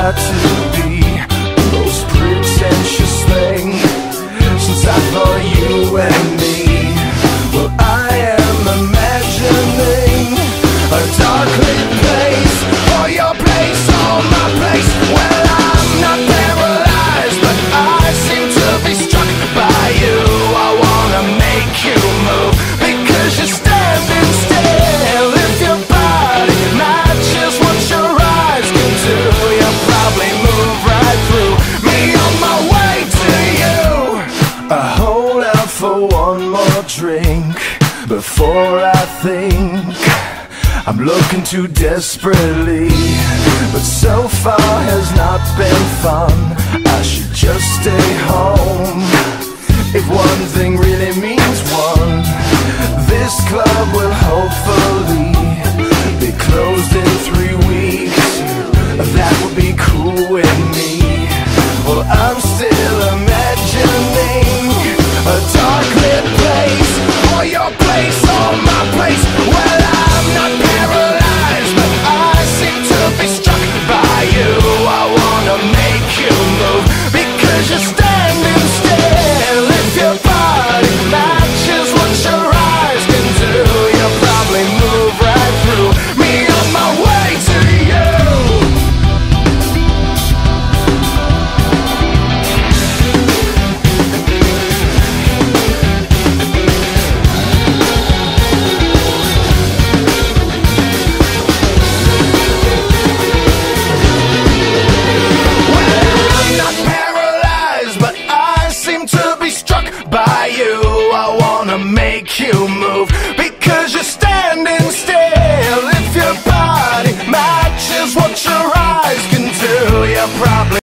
try to be the most pretentious thing since I thought you and me. Well, I am imagining a dark lit place, or your place, or my place. Well, I'm not paralyzed, but I seem to be struck by you. I wanna make you move because you're standing still. If your body matches what your eyes can do, you'll probably move right through me on my way to you. I hold out for one more drink before I think I'm looking too desperately, but so far has not been fun. I should just stay home. If one thing